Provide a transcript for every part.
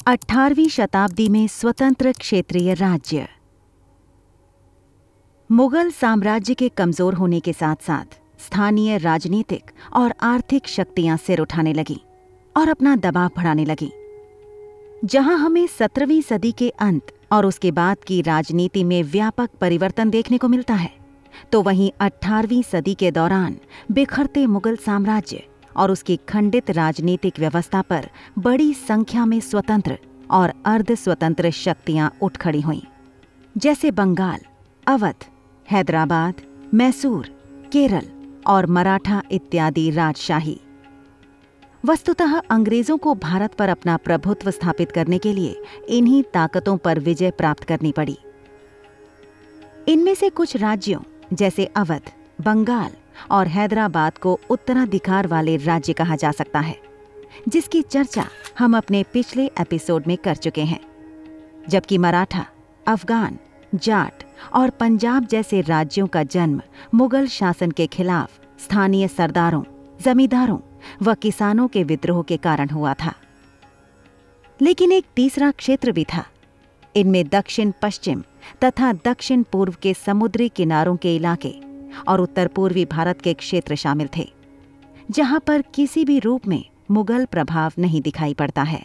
18वीं शताब्दी में स्वतंत्र क्षेत्रीय राज्य। मुगल साम्राज्य के कमजोर होने के साथ साथ स्थानीय राजनीतिक और आर्थिक शक्तियां सिर उठाने लगीं और अपना दबाव बढ़ाने लगीं। जहां हमें 17वीं सदी के अंत और उसके बाद की राजनीति में व्यापक परिवर्तन देखने को मिलता है, तो वहीं 18वीं सदी के दौरान बिखरते मुगल साम्राज्य और उसकी खंडित राजनीतिक व्यवस्था पर बड़ी संख्या में स्वतंत्र और अर्ध स्वतंत्र शक्तियां उठ खड़ी हुईं, जैसे बंगाल, अवध, हैदराबाद, मैसूर, केरल और मराठा इत्यादि राजशाही। वस्तुतः अंग्रेजों को भारत पर अपना प्रभुत्व स्थापित करने के लिए इन्हीं ताकतों पर विजय प्राप्त करनी पड़ी। इनमें से कुछ राज्यों जैसे अवध, बंगाल और हैदराबाद को उत्तराधिकार वाले राज्य कहा जा सकता है, जिसकी चर्चा हम अपने पिछले एपिसोड में कर चुके हैं। जबकि मराठा, अफगान, जाट और पंजाब जैसे राज्यों का जन्म मुगल शासन के खिलाफ स्थानीय सरदारों, जमींदारों व किसानों के विद्रोह के कारण हुआ था। लेकिन एक तीसरा क्षेत्र भी था। इनमें दक्षिण पश्चिम तथा दक्षिण पूर्व के समुद्री किनारों के इलाके और उत्तर पूर्वी भारत के क्षेत्र शामिल थे, जहां पर किसी भी रूप में मुगल प्रभाव नहीं दिखाई पड़ता है।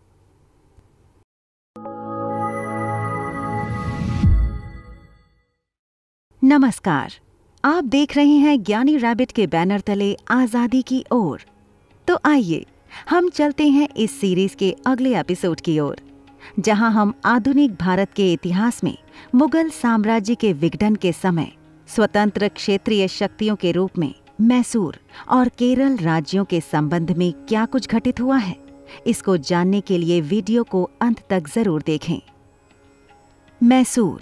नमस्कार, आप देख रहे हैं ज्ञानी रैबिट के बैनर तले आजादी की ओर। तो आइए हम चलते हैं इस सीरीज के अगले एपिसोड की ओर, जहां हम आधुनिक भारत के इतिहास में मुगल साम्राज्य के विघटन के समय स्वतंत्र क्षेत्रीय शक्तियों के रूप में मैसूर और केरल राज्यों के संबंध में क्या कुछ घटित हुआ है, इसको जानने के लिए वीडियो को अंत तक जरूर देखें। मैसूर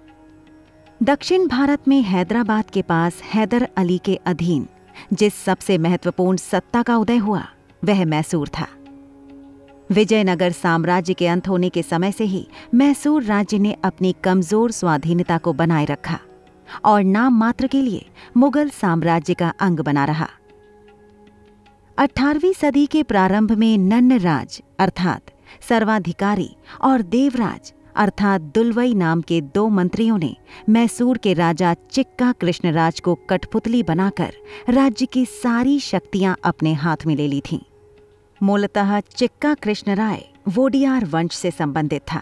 दक्षिण भारत में हैदराबाद के पास हैदर अली के अधीन जिस सबसे महत्वपूर्ण सत्ता का उदय हुआ वह मैसूर था। विजयनगर साम्राज्य के अंत होने के समय से ही मैसूर राज्य ने अपनी कमजोर स्वाधीनता को बनाए रखा और नाम मात्र के लिए मुगल साम्राज्य का अंग बना रहा। 18वीं सदी के प्रारंभ में नन्नराज अर्थात सर्वाधिकारी और देवराज अर्थात दुलवई नाम के दो मंत्रियों ने मैसूर के राजा चिक्का कृष्णराज को कठपुतली बनाकर राज्य की सारी शक्तियां अपने हाथ में ले ली थीं। मूलतः चिक्का कृष्णराय वोडियार वंश से संबंधित था।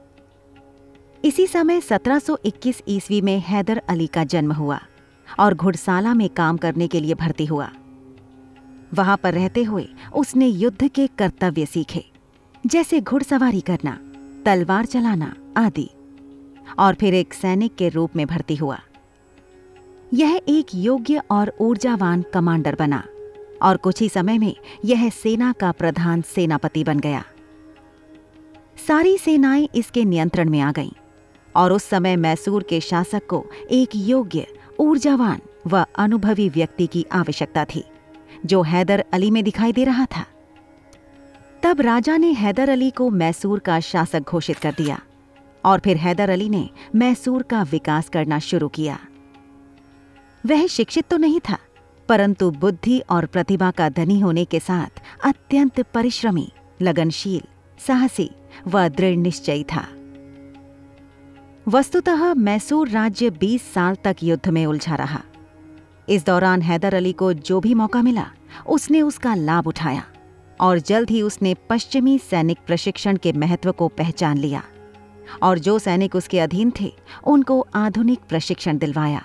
इसी समय 1721 ईस्वी में हैदर अली का जन्म हुआ और घुड़साला में काम करने के लिए भर्ती हुआ। वहां पर रहते हुए उसने युद्ध के कर्तव्य सीखे, जैसे घुड़सवारी करना, तलवार चलाना आदि, और फिर एक सैनिक के रूप में भर्ती हुआ। यह एक योग्य और ऊर्जावान कमांडर बना और कुछ ही समय में यह सेना का प्रधान सेनापति बन गया। सारी सेनाएं इसके नियंत्रण में आ गईं और उस समय मैसूर के शासक को एक योग्य, ऊर्जावान व अनुभवी व्यक्ति की आवश्यकता थी, जो हैदर अली में दिखाई दे रहा था। तब राजा ने हैदर अली को मैसूर का शासक घोषित कर दिया और फिर हैदर अली ने मैसूर का विकास करना शुरू किया। वह शिक्षित तो नहीं था, परंतु बुद्धि और प्रतिभा का धनी होने के साथ अत्यंत परिश्रमी, लगनशील, साहसी व दृढ़ निश्चयी था। वस्तुतः मैसूर राज्य 20 साल तक युद्ध में उलझा रहा। इस दौरान हैदर अली को जो भी मौका मिला उसने उसका लाभ उठाया और जल्द ही उसने पश्चिमी सैनिक प्रशिक्षण के महत्व को पहचान लिया और जो सैनिक उसके अधीन थे उनको आधुनिक प्रशिक्षण दिलवाया।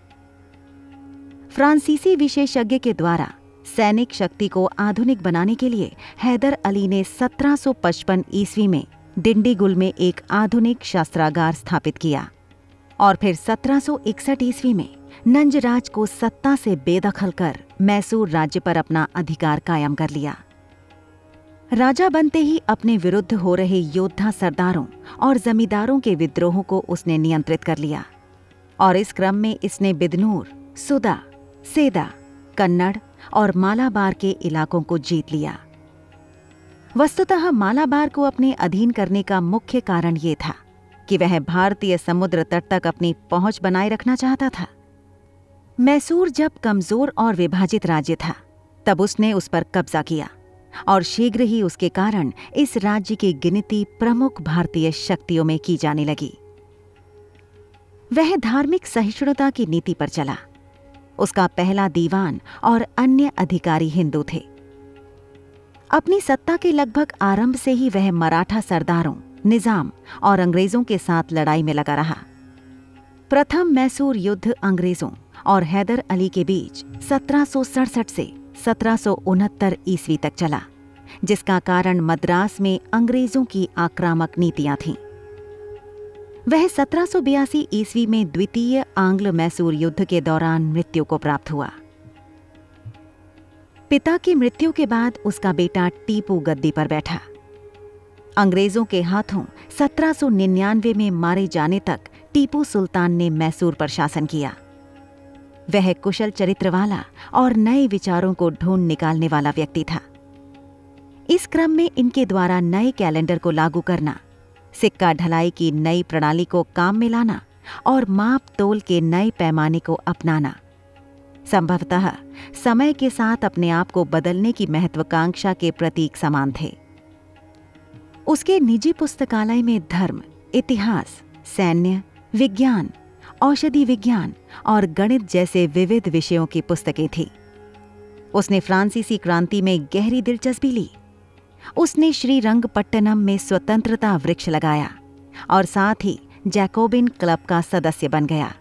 फ्रांसीसी विशेषज्ञ के द्वारा सैनिक शक्ति को आधुनिक बनाने के लिए हैदर अली ने 1755 ईस्वी में डिंडीगुल में एक आधुनिक शस्त्रागार स्थापित किया और फिर 1761 ईस्वी में नंजराज को सत्ता से बेदखल कर मैसूर राज्य पर अपना अधिकार कायम कर लिया। राजा बनते ही अपने विरुद्ध हो रहे योद्धा सरदारों और जमींदारों के विद्रोहों को उसने नियंत्रित कर लिया और इस क्रम में इसने बिदनूर, सुदा, सेदा, कन्नड़ और मालाबार के इलाकों को जीत लिया। वस्तुतः मालाबार को अपने अधीन करने का मुख्य कारण ये था कि वह भारतीय समुद्र तट तक अपनी पहुंच बनाए रखना चाहता था। मैसूर जब कमजोर और विभाजित राज्य था, तब उसने उस पर कब्जा किया और शीघ्र ही उसके कारण इस राज्य की गिनती प्रमुख भारतीय शक्तियों में की जाने लगी। वह धार्मिक सहिष्णुता की नीति पर चला। उसका पहला दीवान और अन्य अधिकारी हिंदू थे। अपनी सत्ता के लगभग आरंभ से ही वह मराठा सरदारों, निजाम और अंग्रेजों के साथ लड़ाई में लगा रहा। प्रथम मैसूर युद्ध अंग्रेजों और हैदर अली के बीच 1767 से 1769 ईस्वी तक चला, जिसका कारण मद्रास में अंग्रेजों की आक्रामक नीतियां थीं। वह 1782 ईस्वी में द्वितीय आंग्ल मैसूर युद्ध के दौरान मृत्यु को प्राप्त हुआ। पिता की मृत्यु के बाद उसका बेटा टीपू गद्दी पर बैठा। अंग्रेजों के हाथों 1799 में मारे जाने तक टीपू सुल्तान ने मैसूर पर शासन किया। वह कुशल चरित्र वाला और नए विचारों को ढूंढ निकालने वाला व्यक्ति था। इस क्रम में इनके द्वारा नए कैलेंडर को लागू करना, सिक्का ढलाई की नई प्रणाली को काम में लाना और माप तोल के नए पैमाने को अपनाना संभवतः समय के साथ अपने आप को बदलने की महत्वाकांक्षा के प्रतीक समान थे। उसके निजी पुस्तकालय में धर्म, इतिहास, सैन्य, विज्ञान, औषधि विज्ञान और गणित जैसे विविध विषयों की पुस्तकें थीं। उसने फ्रांसीसी क्रांति में गहरी दिलचस्पी ली। उसने श्रीरंगपट्टनम में स्वतंत्रता वृक्ष लगाया और साथ ही जैकोबिन क्लब का सदस्य बन गया।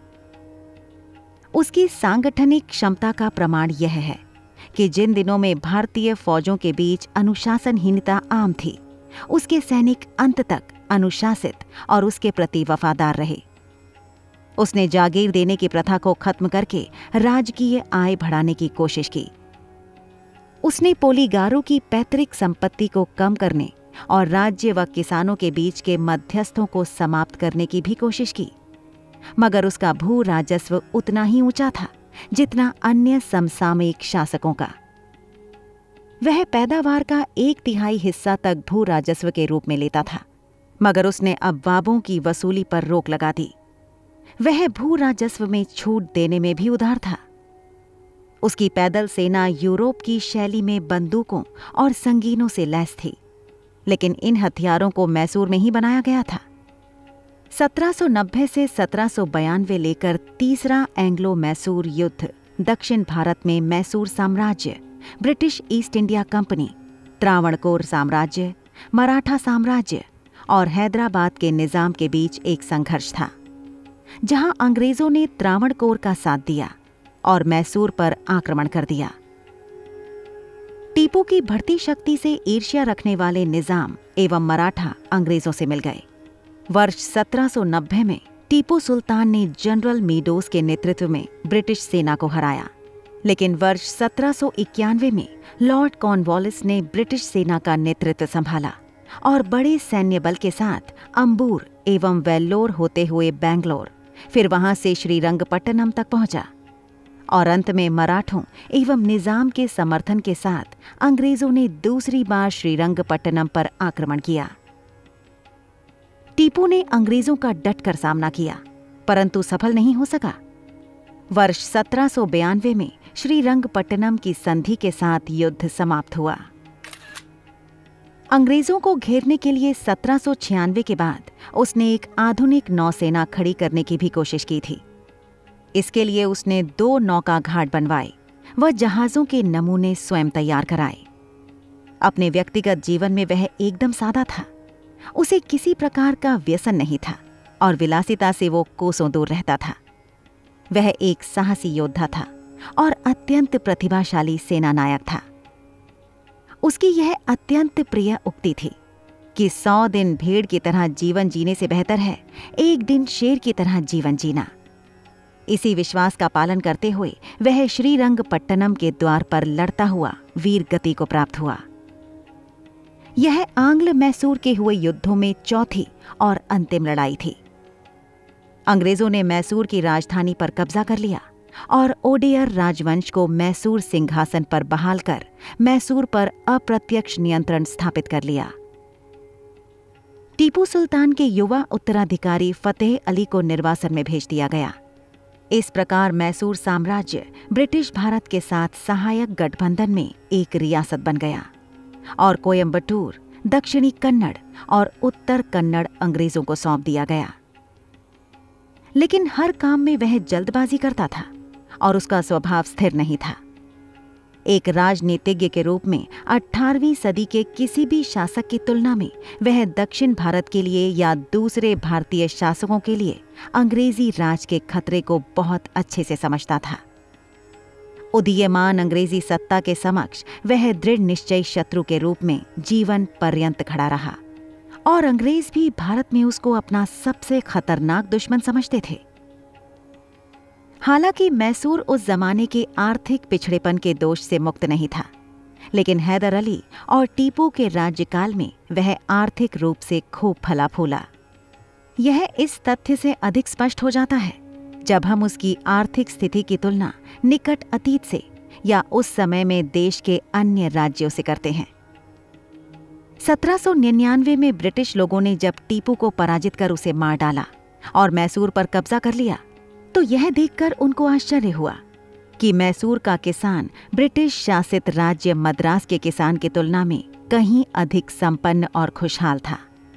उसकी सांगठनिक क्षमता का प्रमाण यह है कि जिन दिनों में भारतीय फौजों के बीच अनुशासनहीनता आम थी, उसके सैनिक अंत तक अनुशासित और उसके प्रति वफादार रहे। उसने जागीर देने की प्रथा को खत्म करके राजकीय आय बढ़ाने की कोशिश की। उसने पोलीगारों की पैतृक संपत्ति को कम करने और राज्य व किसानों के बीच के मध्यस्थों को समाप्त करने की भी कोशिश की, मगर उसका भू राजस्व उतना ही ऊंचा था जितना अन्य समसामयिक शासकों का। वह पैदावार का 1/3 हिस्सा तक भू राजस्व के रूप में लेता था, मगर उसने अबवाबों की वसूली पर रोक लगा दी। वह भू राजस्व में छूट देने में भी उदार था। उसकी पैदल सेना यूरोप की शैली में बंदूकों और संगीनों से लैस थी, लेकिन इन हथियारों को मैसूर में ही बनाया गया था। 1790 से 1792 लेकर तीसरा एंग्लो मैसूर युद्ध दक्षिण भारत में मैसूर साम्राज्य, British East India Company, Travancore साम्राज्य, मराठा साम्राज्य और हैदराबाद के निजाम के बीच एक संघर्ष था, जहां अंग्रेजों ने त्रावणकोर का साथ दिया और मैसूर पर आक्रमण कर दिया। टीपू की बढ़ती शक्ति से ईर्ष्या रखने वाले निजाम एवं मराठा अंग्रेजों से मिल गए। वर्ष 1790 में टीपू सुल्तान ने जनरल मीडोज के नेतृत्व में ब्रिटिश सेना को हराया, लेकिन वर्ष 1791 में लॉर्ड कॉर्नवालिस ने ब्रिटिश सेना का नेतृत्व संभाला और बड़े सैन्य बल के साथ अंबूर एवं वेल्लोर होते हुए बैंगलोर, फिर वहां से श्रीरंगपट्टनम तक पहुंचा और अंत में मराठों एवं निजाम के समर्थन के साथ अंग्रेजों ने दूसरी बार श्रीरंगपट्टनम पर आक्रमण किया। टीपू ने अंग्रेजों का डटकर सामना किया, परंतु सफल नहीं हो सका। वर्ष 1792 में श्रीरंगपट्टनम की संधि के साथ युद्ध समाप्त हुआ। अंग्रेजों को घेरने के लिए 1796 के बाद उसने एक आधुनिक नौसेना खड़ी करने की भी कोशिश की थी। इसके लिए उसने 2 नौका घाट बनवाए व जहाजों के नमूने स्वयं तैयार कराए। अपने व्यक्तिगत जीवन में वह एकदम सादा था। उसे किसी प्रकार का व्यसन नहीं था और विलासिता से वो कोसों दूर रहता था। वह एक साहसी योद्धा था और अत्यंत प्रतिभाशाली सेनानायक था। उसकी यह अत्यंत प्रिय उक्ति थी कि 100 दिन भेड़ की तरह जीवन जीने से बेहतर है एक दिन शेर की तरह जीवन जीना। इसी विश्वास का पालन करते हुए वह श्रीरंगपट्टनम के द्वार पर लड़ता हुआ वीर गति को प्राप्त हुआ। यह आंग्ल मैसूर के हुए युद्धों में चौथी और अंतिम लड़ाई थी। अंग्रेजों ने मैसूर की राजधानी पर कब्जा कर लिया और ओडेयर राजवंश को मैसूर सिंहासन पर बहाल कर मैसूर पर अप्रत्यक्ष नियंत्रण स्थापित कर लिया। टीपू सुल्तान के युवा उत्तराधिकारी फतेह अली को निर्वासन में भेज दिया गया। इस प्रकार मैसूर साम्राज्य ब्रिटिश भारत के साथ सहायक गठबंधन में एक रियासत बन गया। और कोयम्बटूर, दक्षिणी कन्नड़ और उत्तर कन्नड़ अंग्रेजों को सौंप दिया गया। लेकिन हर काम में वह जल्दबाजी करता था और उसका स्वभाव स्थिर नहीं था। एक राजनीतिज्ञ के रूप में 18वीं सदी के किसी भी शासक की तुलना में वह दक्षिण भारत के लिए या दूसरे भारतीय शासकों के लिए अंग्रेजी राज के खतरे को बहुत अच्छे से समझता था। उदीयमान अंग्रेजी सत्ता के समक्ष वह दृढ़ निश्चयी शत्रु के रूप में जीवन पर्यंत खड़ा रहा और अंग्रेज भी भारत में उसको अपना सबसे खतरनाक दुश्मन समझते थे। हालांकि मैसूर उस जमाने के आर्थिक पिछड़ेपन के दोष से मुक्त नहीं था, लेकिन हैदर अली और टीपू के राज्यकाल में वह आर्थिक रूप से खूब फला फूला। यह इस तथ्य से अधिक स्पष्ट हो जाता है जब हम उसकी आर्थिक स्थिति की तुलना निकट अतीत से या उस समय में देश के अन्य राज्यों से करते हैं। 1799 में ब्रिटिश लोगों ने जब टीपू को पराजित कर उसे मार डाला और मैसूर पर कब्जा कर लिया, तो यह देखकर उनको आश्चर्य हुआ कि मैसूर का किसान ब्रिटिश शासित राज्य मद्रास के किसान की तुलना में कहीं अधिक संपन्न और खुशहाल था।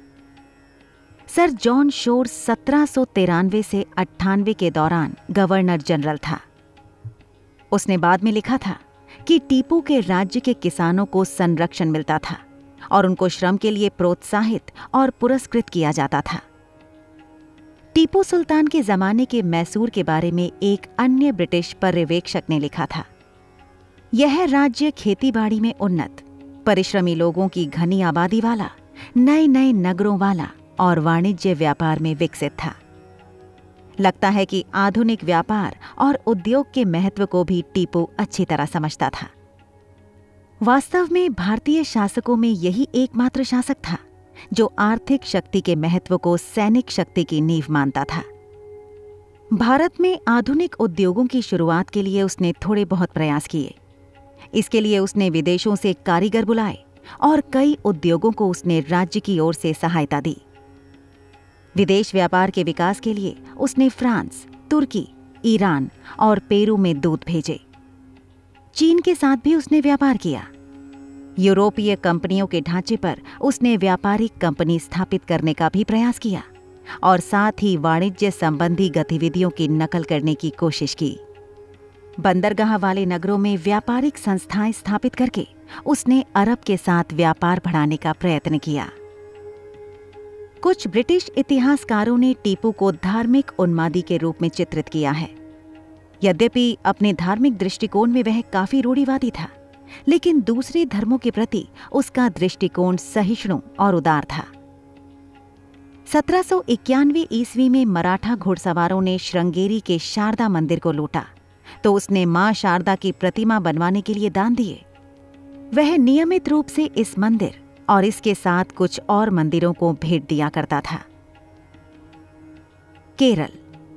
सर जॉन शोर 1793 से 98 के दौरान गवर्नर जनरल था। उसने बाद में लिखा था कि टीपू के राज्य के किसानों को संरक्षण मिलता था और उनको श्रम के लिए प्रोत्साहित और पुरस्कृत किया जाता था। टीपू सुल्तान के जमाने के मैसूर के बारे में एक अन्य ब्रिटिश पर्यवेक्षक ने लिखा था, यह राज्य खेतीबाड़ी में उन्नत, परिश्रमी लोगों की घनी आबादी वाला, नए नए नगरों वाला और वाणिज्य व्यापार में विकसित था। लगता है कि आधुनिक व्यापार और उद्योग के महत्व को भी टीपू अच्छी तरह समझता था। वास्तव में भारतीय शासकों में यही एकमात्र शासक था जो आर्थिक शक्ति के महत्व को सैनिक शक्ति की नींव मानता था। भारत में आधुनिक उद्योगों की शुरुआत के लिए उसने थोड़े बहुत प्रयास किए। इसके लिए उसने विदेशों से कारीगर बुलाए और कई उद्योगों को उसने राज्य की ओर से सहायता दी। विदेश व्यापार के विकास के लिए उसने फ्रांस, तुर्की, ईरान और पेरू में दूत भेजे। चीन के साथ भी उसने व्यापार किया। यूरोपीय कंपनियों के ढांचे पर उसने व्यापारिक कंपनी स्थापित करने का भी प्रयास किया और साथ ही वाणिज्य संबंधी गतिविधियों की नकल करने की कोशिश की। बंदरगाह वाले नगरों में व्यापारिक संस्थाएं स्थापित करके उसने अरब के साथ व्यापार बढ़ाने का प्रयत्न किया। कुछ ब्रिटिश इतिहासकारों ने टीपू को धार्मिक उन्मादी के रूप में चित्रित किया है। यद्यपि अपने धार्मिक दृष्टिकोण में वह काफी रूढ़िवादी था, लेकिन दूसरे धर्मों के प्रति उसका दृष्टिकोण सहिष्णु और उदार था। 1791 ईस्वी में मराठा घुड़सवारों ने श्रृंगेरी के शारदा मंदिर को लूटा, तो उसने मां शारदा की प्रतिमा बनवाने के लिए दान दिए। वह नियमित रूप से इस मंदिर और इसके साथ कुछ और मंदिरों को भेंट दिया करता था। केरल।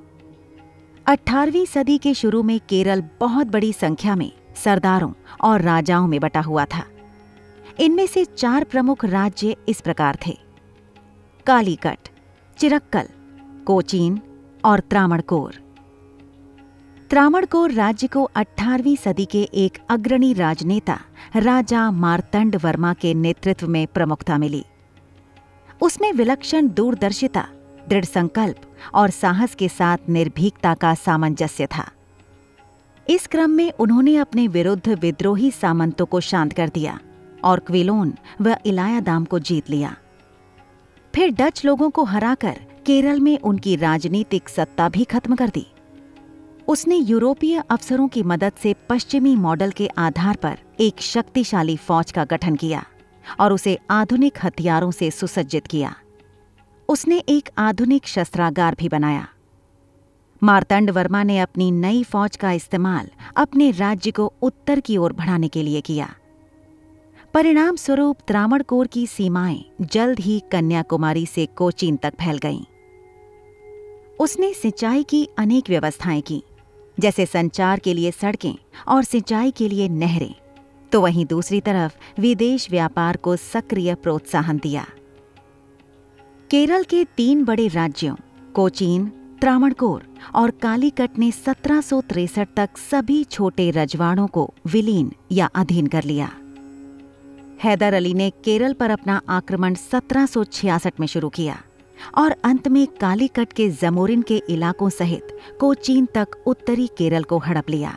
18वीं सदी के शुरू में केरल बहुत बड़ी संख्या में सरदारों और राजाओं में बटा हुआ था। इनमें से 4 प्रमुख राज्य इस प्रकार थे: कालीकट, चिरक्कल, कोचीन और त्रावणकोर। त्रावणकोर राज्य को 18वीं सदी के एक अग्रणी राजनेता राजा मार्तंड वर्मा के नेतृत्व में प्रमुखता मिली। उसमें विलक्षण दूरदर्शिता, दृढ़ संकल्प और साहस के साथ निर्भीकता का सामंजस्य था। इस क्रम में उन्होंने अपने विरुद्ध विद्रोही सामंतों को शांत कर दिया और क्विलोन व इलायादाम को जीत लिया। फिर डच लोगों को हराकर केरल में उनकी राजनीतिक सत्ता भी खत्म कर दी। उसने यूरोपीय अफसरों की मदद से पश्चिमी मॉडल के आधार पर एक शक्तिशाली फौज का गठन किया और उसे आधुनिक हथियारों से सुसज्जित किया। उसने एक आधुनिक शस्त्रागार भी बनाया। मार्तंड वर्मा ने अपनी नई फौज का इस्तेमाल अपने राज्य को उत्तर की ओर बढ़ाने के लिए किया। परिणाम स्वरूप त्रावणकोर की सीमाएं जल्द ही कन्याकुमारी से कोचीन तक फैल गईं। उसने सिंचाई की अनेक व्यवस्थाएं की, जैसे संचार के लिए सड़कें और सिंचाई के लिए नहरें, तो वहीं दूसरी तरफ विदेश व्यापार को सक्रिय प्रोत्साहन दिया। केरल के 3 बड़े राज्यों कोचीन, त्रावणकोर और कालीकट ने 1763 तक सभी छोटे रजवाड़ों को विलीन या अधीन कर लिया। हैदर अली ने केरल पर अपना आक्रमण 1766 में शुरू किया और अंत में कालीकट के जमोरिन के इलाकों सहित कोचीन तक उत्तरी केरल को हड़प लिया।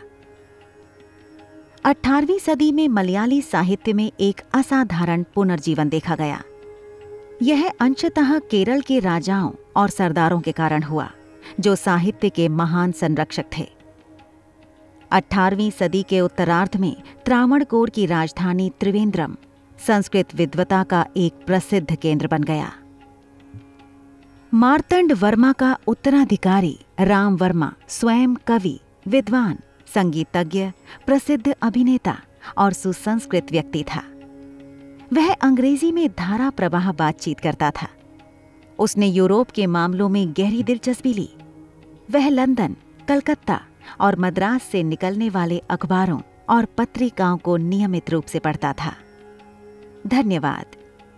18वीं सदी में मलयाली साहित्य में एक असाधारण पुनर्जीवन देखा गया। यह अंशतः केरल के राजाओं और सरदारों के कारण हुआ, जो साहित्य के महान संरक्षक थे। 18वीं सदी के उत्तरार्ध में त्रावणकोर की राजधानी त्रिवेंद्रम संस्कृत विद्वता का एक प्रसिद्ध केंद्र बन गया। मार्तंड वर्मा का उत्तराधिकारी राम वर्मा स्वयं कवि, विद्वान, संगीतज्ञ, प्रसिद्ध अभिनेता और सुसंस्कृत व्यक्ति था। वह अंग्रेजी में धारा प्रवाह बातचीत करता था। उसने यूरोप के मामलों में गहरी दिलचस्पी ली। वह लंदन, कलकत्ता और मद्रास से निकलने वाले अखबारों और पत्रिकाओं को नियमित रूप से पढ़ता था। धन्यवाद।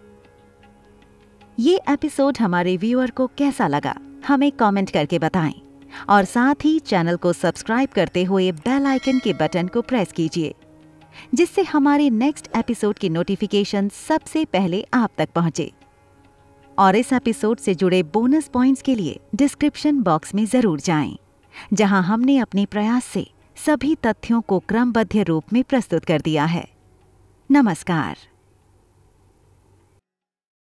ये एपिसोड हमारे व्यूअर को कैसा लगा, हमें कमेंट करके बताएं और साथ ही चैनल को सब्सक्राइब करते हुए बेल आइकन के बटन को प्रेस कीजिए, जिससे हमारे नेक्स्ट एपिसोड की नोटिफिकेशन सबसे पहले आप तक पहुंचे। और इस एपिसोड से जुड़े बोनस पॉइंट्स के लिए डिस्क्रिप्शन बॉक्स में जरूर जाएं, जहां हमने अपने प्रयास से सभी तथ्यों को क्रमबद्ध रूप में प्रस्तुत कर दिया है। नमस्कार।